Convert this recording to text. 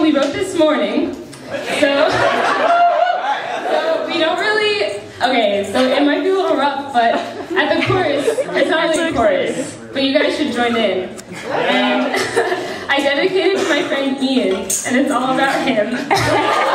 we wrote this morning. So we don't really, okay, so it might be a little rough, but at the chorus, it's not really a chorus, but you guys should join in. And I dedicated it to my friend Ian, and it's all about him.